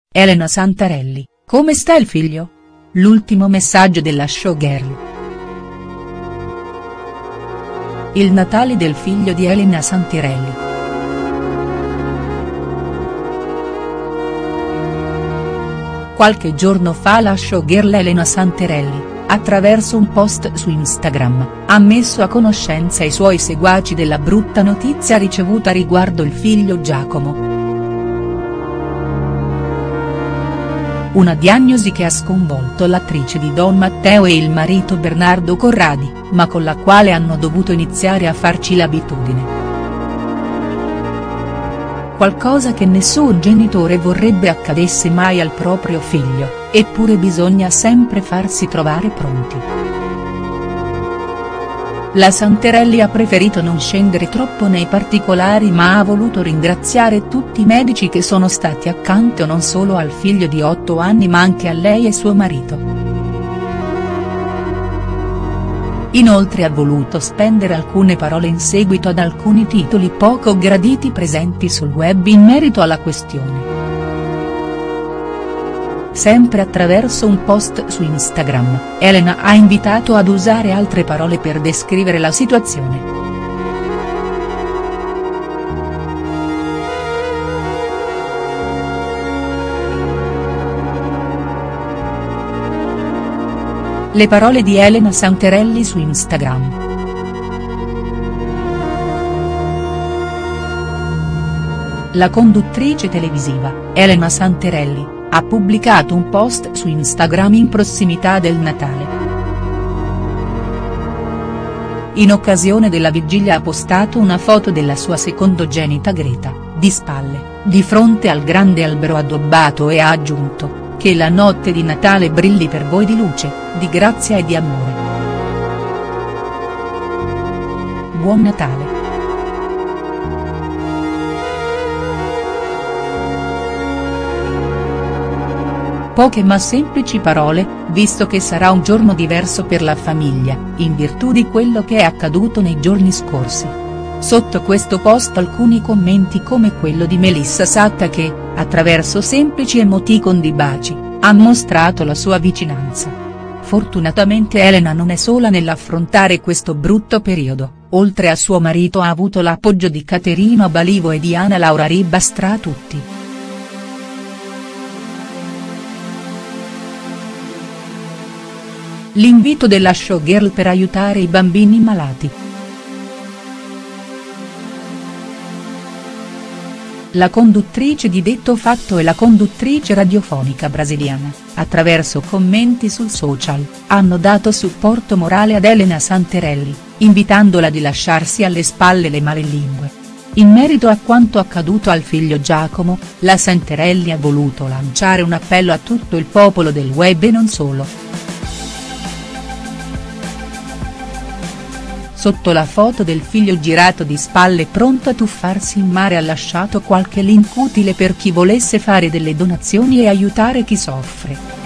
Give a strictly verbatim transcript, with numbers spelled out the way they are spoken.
Elena Santarelli, come sta il figlio? L'ultimo messaggio della showgirl. Il Natale del figlio di Elena Santarelli. Qualche giorno fa la showgirl Elena Santarelli, attraverso un post su Instagram, ha messo a conoscenza i suoi seguaci della brutta notizia ricevuta riguardo il figlio Giacomo. Una diagnosi che ha sconvolto l'attrice di Don Matteo e il marito Bernardo Corradi, ma con la quale hanno dovuto iniziare a farci l'abitudine. Qualcosa che nessun genitore vorrebbe accadesse mai al proprio figlio, eppure bisogna sempre farsi trovare pronti. La Santarelli ha preferito non scendere troppo nei particolari, ma ha voluto ringraziare tutti i medici che sono stati accanto non solo al figlio di otto anni ma anche a lei e suo marito. Inoltre ha voluto spendere alcune parole in seguito ad alcuni titoli poco graditi presenti sul web in merito alla questione. Sempre attraverso un post su Instagram, Elena ha invitato ad usare altre parole per descrivere la situazione. Le parole di Elena Santarelli su Instagram. La conduttrice televisiva, Elena Santarelli, ha pubblicato un post su Instagram in prossimità del Natale. In occasione della vigilia ha postato una foto della sua secondogenita Greta, di spalle, di fronte al grande albero addobbato e ha aggiunto: "Che la notte di Natale brilli per voi di luce, di grazia e di amore. Buon Natale". Poche ma semplici parole, visto che sarà un giorno diverso per la famiglia, in virtù di quello che è accaduto nei giorni scorsi. Sotto questo post alcuni commenti come quello di Melissa Satta che, attraverso semplici emoticon di baci, ha mostrato la sua vicinanza. Fortunatamente Elena non è sola nell'affrontare questo brutto periodo, oltre a suo marito ha avuto l'appoggio di Caterina Balivo e di Anna Laura Ribas tra tutti. L'invito della showgirl per aiutare i bambini malati. La conduttrice di detto fatto e la conduttrice radiofonica brasiliana, attraverso commenti sul social, hanno dato supporto morale ad Elena Santarelli, invitandola di lasciarsi alle spalle le malelingue. In merito a quanto accaduto al figlio Giacomo, la Santarelli ha voluto lanciare un appello a tutto il popolo del web e non solo. Sotto la foto del figlio girato di spalle pronto a tuffarsi in mare ha lasciato qualche link utile per chi volesse fare delle donazioni e aiutare chi soffre.